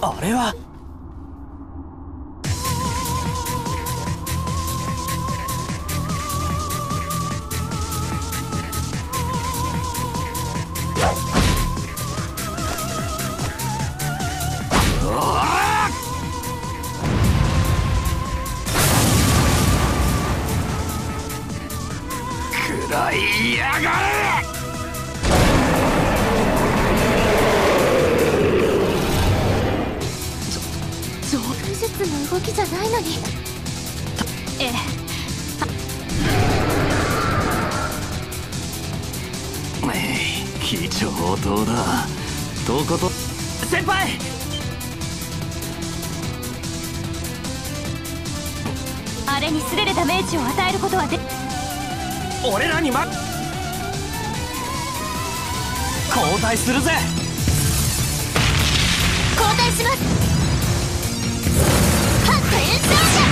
あれは食らいやがれ。 上手術の動きじゃないのに。ええ。 非常灯だ。とこと先輩。 あれに素手でダメージを与えることはで。 俺らに交代するぜ。 交代します。はっ転生者。